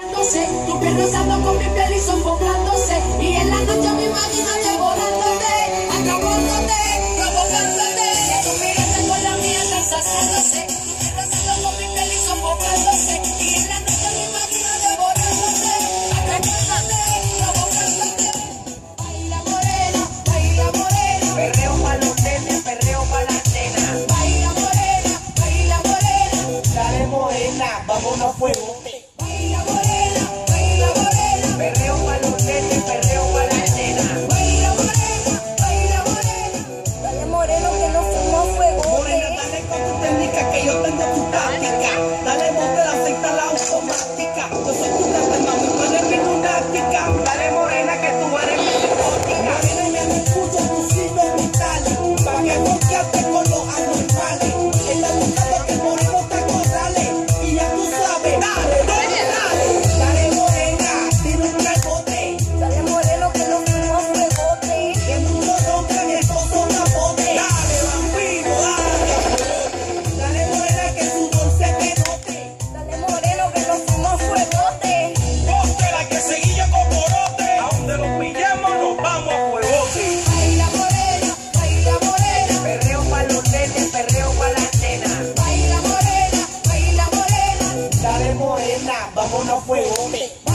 Tu piel rozando con mi piel y sofocándose. Y en la noche me imagino devorándote, acabándote, provocándote. Que tu mirada con la mía están saciándose. Tu piel rozando con mi piel y sofocándose. Y en la noche me imagino devorándote, acabándote, provocándote. Baila morena, Perreo pa' los nenes, perreo pa' las nenas. baila morena, baila morena. Dale morena, vámonos a fuego. Baila morena, baila morena. Perreo pa' los nenes, perreo pa' las nenas. Baila morena, baila morena. Dale moreno que nos fuimos a fuego. Morena, dale con tu técnica que yo tengo tu táctica. Dale monte la aceita la automática. Yo soy tu gata, mami, tú eres mi lunática. Dale morena que tú eres mi psicótica. Morena, ya no escucho tus signos vitales. Pa' que bloquearte con los anormales. Está buscando que el moreno te acorrale. Y ya tú sabes, dale, dale, dale. Dale morena, tira un rebote. Dale moreno que nos fuimos a fuegote. Que muchos roncan, estos son capotes. Dale vampiro, dale. Dale morena que su dulce te note. Dale moreno que nos fuimos a fuegote. Ponte la que seguilla con morote. A donde los pillemos nos vamos a fuegote. Baila morena, baila morena. Perreo pa' los nenes, perreo pa' las nenas. Baila morena, baila morena. Dale morena, vámonos a fuegote.